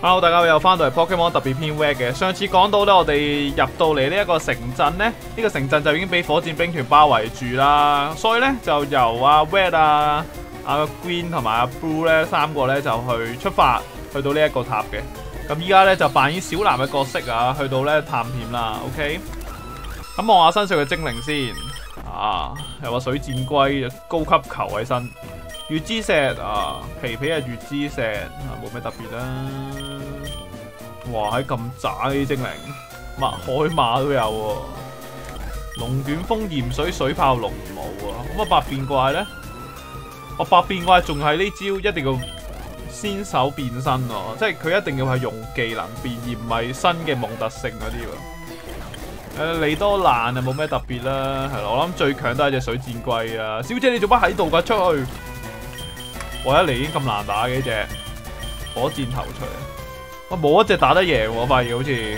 Hello， 大家又翻到嚟 Pokemon 特別篇 Red 嘅。上次講到咧，我哋入到嚟呢一個城鎮咧，呢個城鎮就已經俾火箭兵團包圍住啦。所以咧就由阿 Red 啊、阿 Green 同埋阿 Blue 咧三個咧就去出發，去到呢一個塔嘅。咁依家咧就扮演小藍嘅角色啊，去到咧探險啦。OK， 咁望下身上嘅精靈先。啊，有個水箭龜高級球喺身。月之石啊，皮皮係月之石啊，冇咩特別啦。哇，喺咁渣啲精靈，海馬都有喎。龍捲風、鹽水、水炮、龍冇啊。咁啊，百變怪咧，百變怪仲係呢招一定要先手變身喎，即係佢一定要係用技能變，而唔係新嘅夢特性嗰啲喎。利多蘭啊，冇咩特別啦，係咯，我諗最強都係隻水箭龜啊。小姐你做乜喺度㗎？出去！我一嚟已經咁難打嘅隻火箭頭錘，我冇一隻打得贏喎，我發現好似。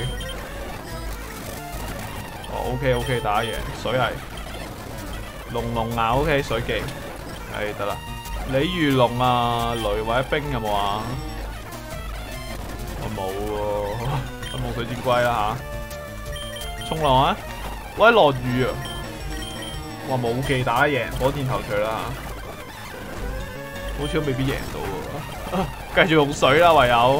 哦 ，OK， 打得贏，水係龍牙 OK， 水技係得啦。鯉魚龍啊，雷或者冰有冇啊？我冇喎，我冇水箭龜啦吓。衝浪啊！喂，落雨啊！哇，冇技打得贏火箭頭錘啦。好似都未必贏到喎，繼續用水啦，唯有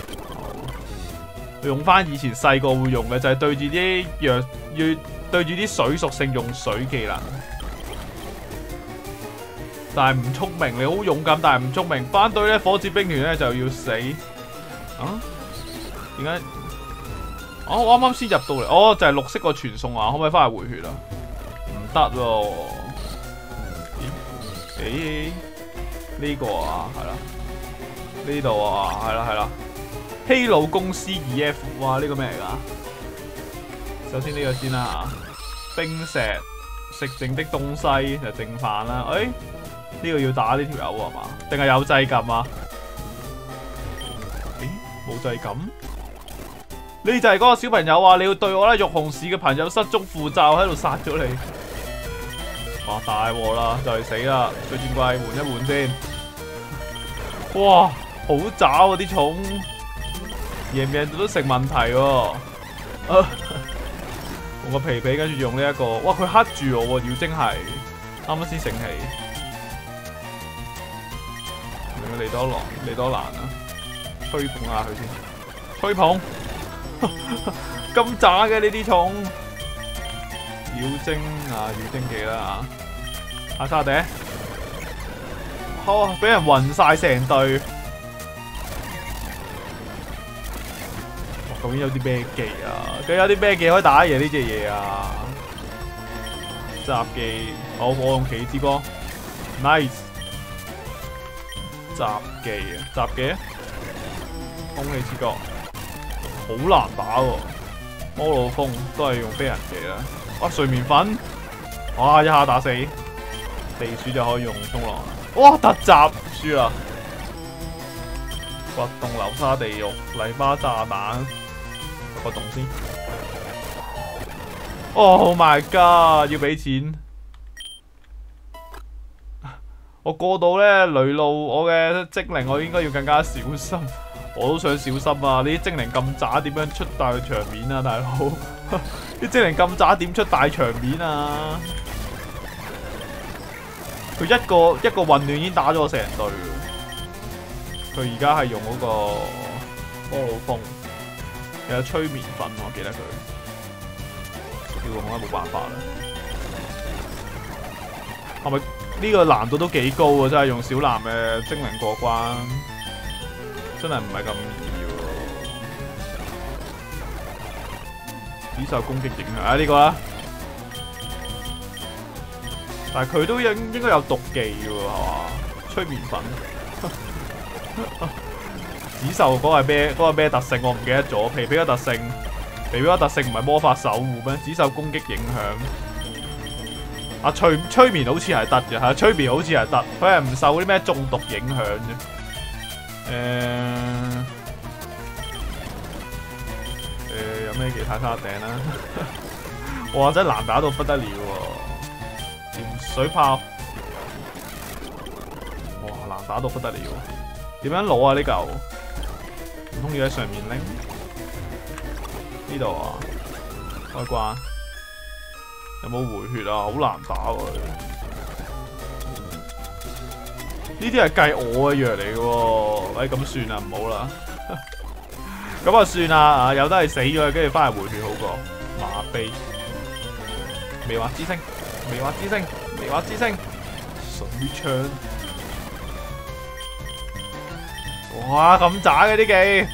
用翻以前細個會用嘅，就係對住啲要對住啲水屬性用水技能。但係唔聰明，你好勇敢，但係唔聰明。翻對咧火箭兵團咧就要死。啊？點解？哦，我啱啱先入到嚟，哦就係綠色個傳送啊，可唔可以翻嚟回血啊？唔得喎。咦？呢個啊，係啦，呢度啊，係啦，希魯公司 2F， 哇，呢個咩嚟㗎？首先呢個先啦嚇，冰石食剩的東西就剩飯啦。誒，呢個要打呢條友係嘛？定係有掣撳啊？誒，冇掣撳？呢就係嗰個小朋友話你要對我咧玉紅市嘅朋友失蹤負責，喺度殺咗你。哇！大鑊啦，就係死啦！水箭龜換一換先。哇！好渣啊啲蟲，贏唔贏到都成問題喎。用個皮皮跟住用呢一個，哇！佢黑住我喎，妖精係啱啱先醒起。用個利多蘭啊，吹捧下佢先。吹捧咁渣嘅呢啲蟲。妖精啊，妖精技啦嚇，下沙嗲，好俾人暈晒成隊。究竟有啲咩技啊？究竟有啲咩技可以打贏呢隻嘢啊？雜技，好，我用奇之光 ，nice。雜技啊，雜技啊，空氣之角，好難打喎。魔魯風都係用飛人技啦。哇！睡眠粉，哇！一下打死地鼠就可以用衝浪啦。哇！突襲輸啦！掘洞流沙地獄泥巴炸彈，掘個洞先。Oh my god！ 要俾錢。我過到咧雷路，我嘅精靈我應該要更加小心。我都想小心啊！呢啲精靈咁渣，點樣出大場面啊，大佬？啲精靈咁渣，點出大場面啊？佢一個混亂已經打咗我成隊。佢而家係用嗰個魔魯風，有催眠粉，我記得佢要用啦，冇辦法啦。係咪呢個難度都幾高啊？真係用小藍嘅精靈過關。真係唔係咁易喎，只受攻擊影響啊！呢個啦，但係佢都應該有毒技嘅喎，係嘛？催眠粉，只受嗰個咩特性我唔記得咗。皮皮嘅特性，皮皮嘅特性唔係魔法守護咩？只受攻擊影響。啊，催眠好似係得嘅，係催眠好似係得，佢係唔受啲咩中毒影響嘅。有咩其他卡頂啦？哇，真係難打到不得了喎！鹽水炮，哇，難打到不得了。點樣攞啊呢嚿？唔通要喺上面拎。呢度啊，開關。有冇回血啊？好難打喎。呢啲係計我嘅藥嚟嘅喎。喂，咁算啦，唔好啦。咁啊算啦，有得係死咗，跟住翻嚟回血好過。麻痹。魅惑之星，魅惑之星，魅惑之星。水槍。哇，咁渣嘅啲技，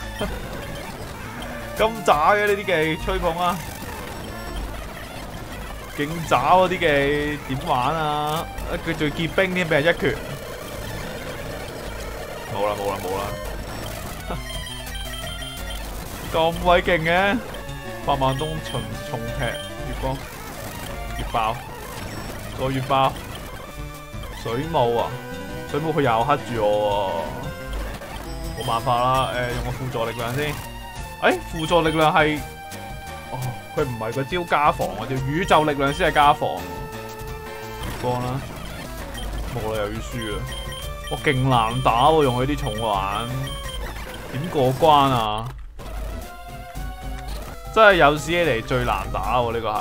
咁渣嘅呢啲技，吹捧啊！勁渣喎啲技，點玩啊？佢仲要結冰添，俾人一拳。冇啦冇啦冇啦！咁鬼勁嘅，百萬東秦重劈月光，月爆，再月爆，水母啊！水母佢又黑住我喎，冇辦法啦。用個輔助力量先。輔助力量係。佢唔係個招加防啊，條宇宙力量先係加防。月光啦，冇啦又要輸啦。我勁難打喎，用佢啲重環，點過關啊？真係有史以嚟最難打喎，呢個係。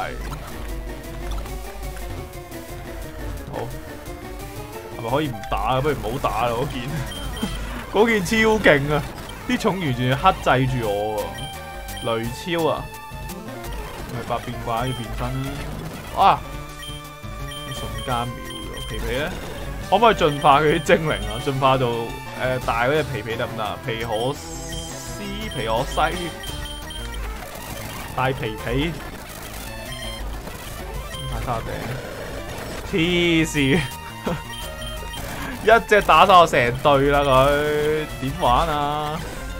好，係咪可以唔打啊？不如唔好打啦，嗰件嗰件超勁啊！啲重完全克制住我喎，雷超啊！咪百變怪要變身啦！哇！瞬間秒咗皮皮咧，可唔可以進化佢啲精靈啊？進化到大嗰隻皮皮得唔得？皮可斯、皮可西、大皮皮、大沙頂，黐線！一隻打晒我成隊啦佢，點玩啊？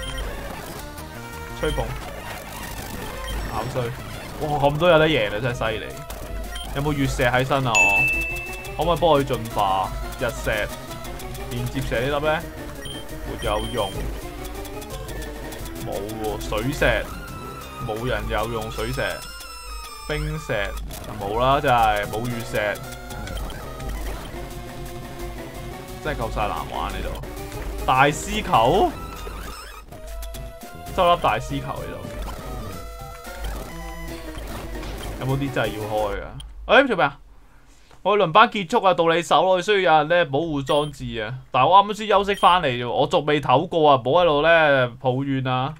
吹捧，咬碎！哇，咁都有得贏啊，真係犀利！有冇月石喺身啊？我可唔可以幫佢進化日石、連接石呢粒咧？沒有用，冇喎。水石冇人有用水石，冰石冇啦，真係冇月石，真係夠晒難玩呢度。大絲球，收粒大絲球喺度。有冇啲真係要開噶？做咩啊？我輪班結束啊，到你手咯，需要有人咧保護裝置啊。但係我啱啱先休息翻嚟啫，我仲未唞過啊，唔好喺度咧抱怨啊。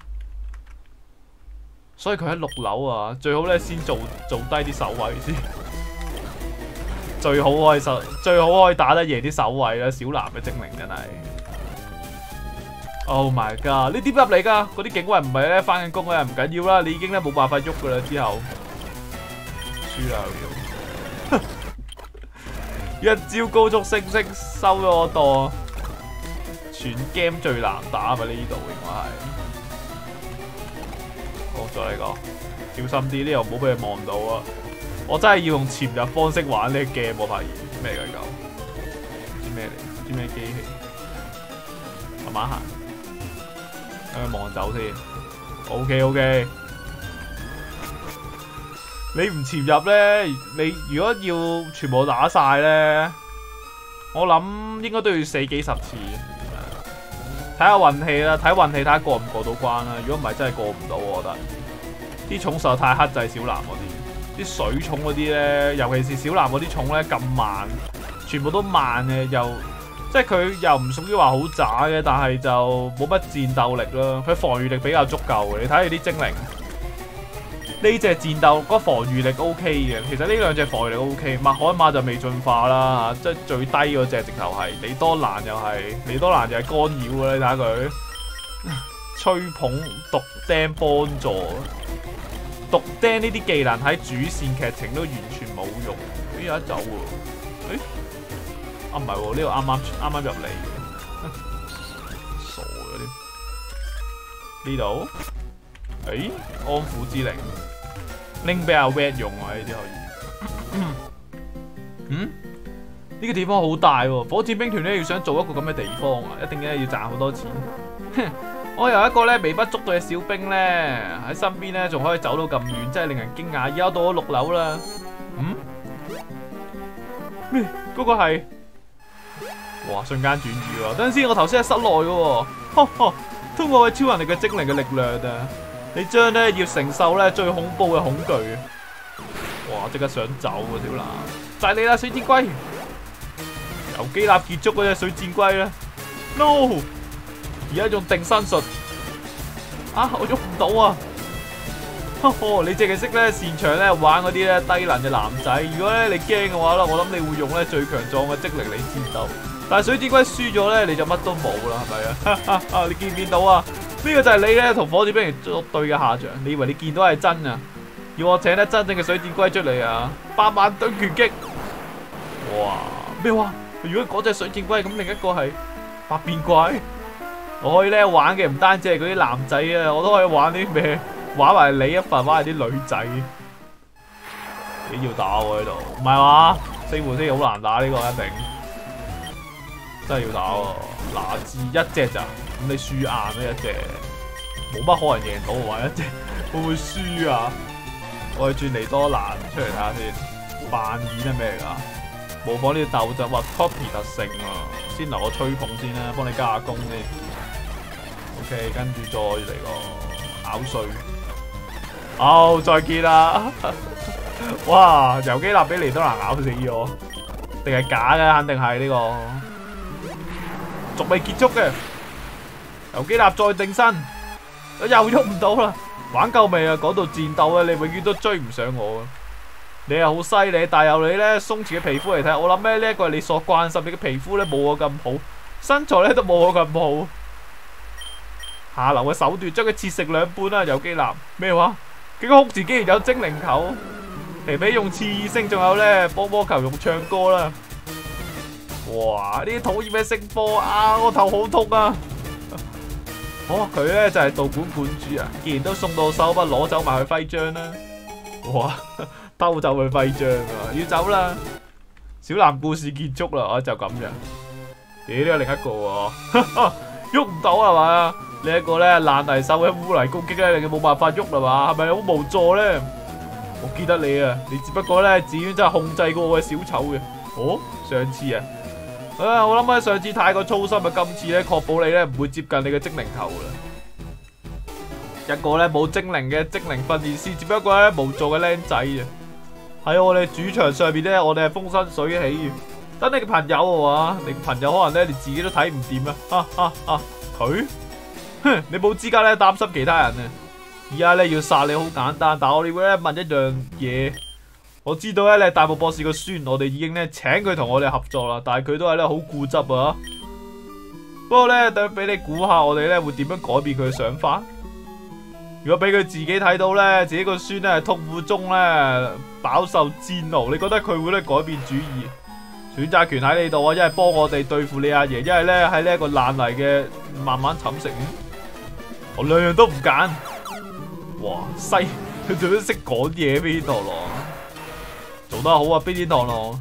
所以佢喺6樓啊，最好咧先做低啲守衛先，最好可以打得贏啲守衛啦。小藍嘅精靈真係 ，Oh my god！ 呢啲入嚟㗎，嗰啲警衛唔係咧翻緊工嗰日唔緊要啦，你已經咧冇辦法喐㗎啦之後。輸啦要，一招高速升收咗我檔，全 game 最難打啊！呢度應該係，好再嚟個，小心啲，呢度唔好俾佢望到啊！我真係要用潛入方式玩呢個 game，我發現咩嚟㗎？唔知咩嚟？唔知咩機器？慢慢行，等佢望走先。OK。你唔潛入咧，你如果要全部打晒咧，我諗應該都要死幾十次。睇下運氣啦，睇運氣睇下過唔過到關啦。如果唔係真係過唔到，我覺得啲重實在太克制小藍嗰啲水重嗰啲咧，尤其是小藍嗰啲重咧咁慢，全部都慢嘅，又即係佢又唔屬於話好渣嘅，但係就冇乜戰鬥力啦。佢防禦力比較足夠嘅，你睇下啲精靈。呢隻戰鬥嗰防禦力 OK 嘅，其實呢兩隻防禦力 OK， 麥海馬就未進化啦，即係最低嗰隻直頭係，李多蘭又係，李多蘭就係干擾嘅，你睇下佢，吹捧毒釘幫助，毒釘呢啲技能喺主線劇情都完全冇用，有得走喎，啊唔係喎，呢個啱啱入嚟嘅，傻咗啲，呢度，安撫之靈。拎俾阿 Red 用啊！呢啲可以。呢個地方好大喎，火箭兵團咧要想做一個咁嘅地方啊，一定咧要賺好多錢。我有一個咧微不足道嘅小兵咧喺身邊咧，仲可以走到咁遠，真係令人驚訝。而家到咗6樓啦。咩？嗰個係？哇！瞬間轉移喎！等陣先，我頭先喺室內嘅喎。 通過位超人力嘅精靈嘅力量啊，你將咧要承受咧最恐怖嘅恐懼。哇！即刻想走啊，小藍！就係你啦，水箭龜！由基納結束嗰隻水箭龜啦 ，no！ 而家用定身術，啊！我喐唔到啊！你淨係識咧擅長咧玩嗰啲咧低能嘅男仔。如果咧你驚嘅話咧，我諗你會用咧最強壯嘅精靈嚟戰鬥。但係水箭龜輸咗咧，你就乜都冇啦，係咪啊？你見唔見到啊？呢個就係你咧同火箭兵作對嘅下場。你以為你見到係真啊？要我請得真正嘅水箭龜出嚟啊！8萬噸拳擊！哇！咩話？如果嗰隻水箭龜咁，另一個係百變怪。我可以咧玩嘅唔單止係嗰啲男仔啊，我都可以玩啲咩？玩埋你一份，玩埋啲女仔。你要打我喺度？唔係嘛？4v4好難打呢個一定，真係要打喎。拿字一隻咋？咁你輸硬啦一隻，冇乜可能贏到喎，一隻會唔會輸啊？我哋轉尼多蘭出嚟睇下先，扮演係咩㗎？模仿呢個鬥陣，話 copy 特性啊！先留個吹捧先啦，幫你加下工先。OK， 跟住再嚟個咬碎。再見啦！哇，游基納俾尼多蘭咬死咗，定係假嘅？肯定係呢個，仲未結束嘅。游基納再定身，又喐唔到啦。玩夠未啊？講到戰鬥咧，你永遠都追唔上我。你係好犀利，但係由你咧鬆弛嘅皮膚嚟睇，我諗咧呢一個係你所關心。你嘅皮膚咧冇我咁好，身材咧都冇我咁好。下流嘅手段將佢切成2半啦，游基納。咩話？佢個哭字竟然有精靈球，皮皮用刺耳聲，仲有咧波波球用唱歌啦。哇！呢啲討厭嘅聲波啊，我頭好痛啊！佢咧就係道館館主啊！既然都送到手，不攞走埋佢徽章啦！哇，偷走佢徽章啊！要走啦！小藍故事結束啦，就咁樣。呢個另一個喎，喐唔到係嘛？呢一個咧爛泥獸嘅烏泥攻擊咧，令佢冇辦法喐啦嘛？係咪好無助咧？我記得你啊，你只不過咧自願真係控制過我嘅小丑嘅。上次啊！我諗上次太過粗心啊，今次咧確保你咧唔會接近你嘅精靈球啦。一個咧冇精靈嘅精靈訓練師，只不過咧無助嘅僆仔啊！喺我哋主場上邊咧，我哋係風生水起嘅。等你嘅朋友嘅話，你嘅朋友可能咧你自己都睇唔掂啊！佢，你冇資格咧擔心其他人啊！而家咧要殺你好簡單，但我哋會咧問一樣嘢。我知道咧你係大木博士個孫，我哋已經咧請佢同我哋合作啦，但係佢都係咧好固執啊。不過咧，等俾你估下，我哋咧會點樣改變佢嘅想法？如果俾佢自己睇到咧，自己個孫咧係痛苦中咧飽受煎熬，你覺得佢會咧改變主意？選擇權喺你度啊！一係幫我哋對付你阿爺，一係咧喺呢一個爛泥嘅慢慢侵蝕。我兩樣都唔揀。哇，西佢仲都識講嘢，邊度咯？做得好啊，飛天螳螂！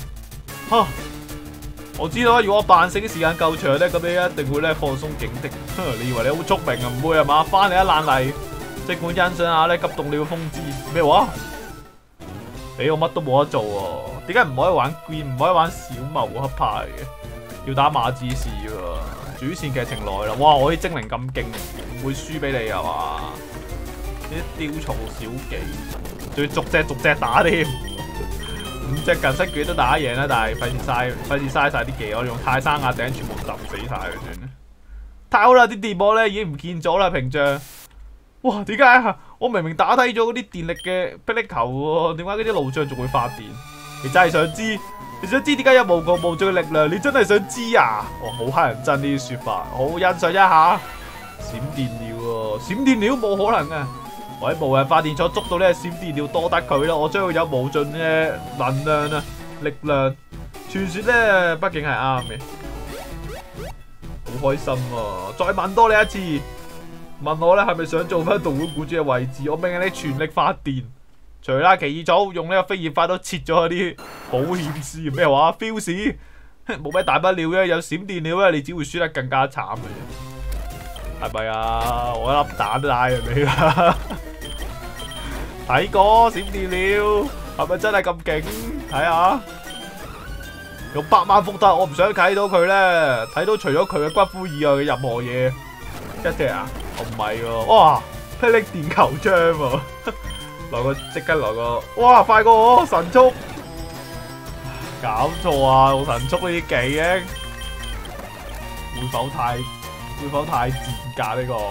我知道如果我扮醒時間夠長咧，咁你一定會咧放鬆警惕。你以為你好聰明啊？唔會係嘛？翻嚟一爛泥，即管欣賞下咧急凍了風姿。咩話？俾我乜都冇得做喎？點解唔可以玩 Green？ 唔可以玩小謀黑派嘅？要打馬志士喎！主線劇情來啦！哇！我啲精靈咁勁，唔會輸俾你係嘛？呢啲雕蟲小技，仲要逐隻打添。5隻近身拳都打贏啦，但係費事嘥晒啲技，我用泰山壓頂全部揼死晒佢算啦。太好啦，啲電波咧已經唔見咗啦屏障。哇，點解啊？我明明打低咗嗰啲電力嘅霹靂球喎，點解嗰啲路障仲會發電？你真係想知？你想知點解有無窮無盡嘅力量？你真係想知啊？好乞人憎呢啲說法，好欣賞一下。閃電鳥喎，閃電鳥冇可能啊！我喺無人發電廠捉到呢個閃電鳥，多得佢啦！我將會有無盡嘅能量啊，力量。傳說咧，畢竟係啱嘅。好開心啊！再問多你一次，問我咧係咪想做翻道館館主嘅位置？我命令你全力發電。除啦，奇異組用呢個飛葉法都切咗啲保險絲。咩話 ？Fuse 冇咩大不了嘅，有閃電鳥咧，你只會輸得更加慘嘅。係咪啊？我一粒蛋都拉人哋啦！睇過閃電鳥係咪真係咁勁？睇下用8萬伏特，我唔想睇到佢咧，睇到除咗佢嘅骨灰以外嘅任何嘢。一隻啊！ 唔係喎，哇！霹靂電球章喎，即刻來個，哇！快過我神速，搞錯啊！我神速呢啲技嘅，會否太賤格呢個？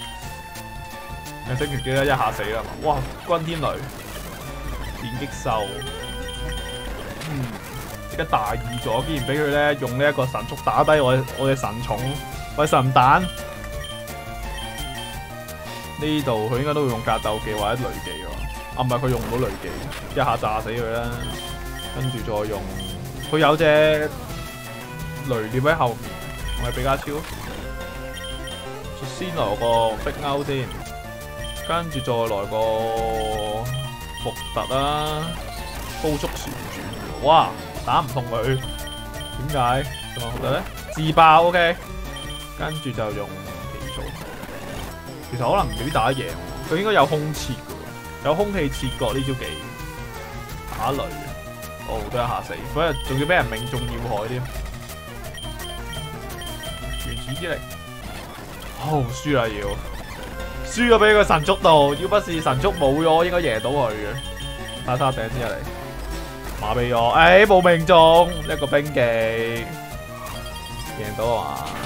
星拳記得一下死啦！哇！轟天雷，電擊獸，即刻大意咗，竟然俾佢咧用呢一個神速打低我嘅神寵，喂神蛋！呢度佢應該都會用格鬥技或者雷技喎，啊唔係佢用唔到雷技，一下炸死佢啦，跟住再用，佢有隻雷獵喺後面，我係比卡超，先來個逼勾先，跟住再來個伏特啦，高速旋轉，哇打唔痛佢，點解？仲有伏特咧？自爆 OK， 跟住就用。其實可能未必打得贏，佢應該有空切嘅，有空氣切割呢招技，打雷，哦都一下死，不過仲要俾人命中要害添，原始之力，哦輸啦要，輸咗俾個神速度，要不是神速冇咗，應該贏到佢嘅，打頂先入嚟，馬俾我，冇命中，一個兵技，贏到啊嘛？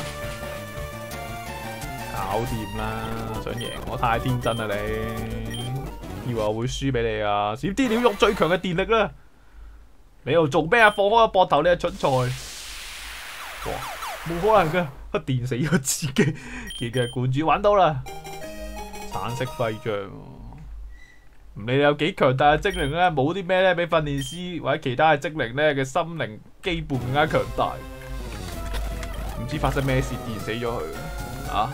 搞掂啦！想贏我太天真啦你，以為我會輸俾你啊？閃啲料用最強嘅電力啦！你又做咩啊？放開個膊頭你係出賽，哇！冇可能噶，電死咗自己，奇嘅館主玩到啦！橙色徽章，唔理你有幾強大嘅精靈咧，冇啲咩咧比訓練師或者其他嘅精靈咧嘅心靈基本更加強大。唔知發生咩事電死咗佢啊！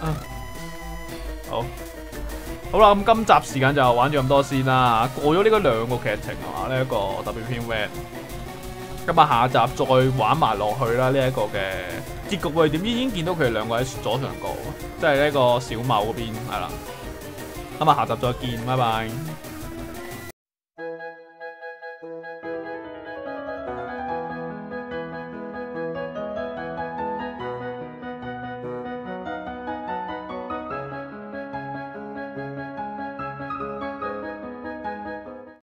好啦，咁今集時間就玩咗咁多先啦，過咗呢個2個劇情啊，呢一個特別篇 Red， 今日下集再玩埋落去啦，呢一個嘅結局會點？已經見到佢哋2個喺左上角，即係呢個小茂嗰邊係啦，咁啊下集再見，拜拜。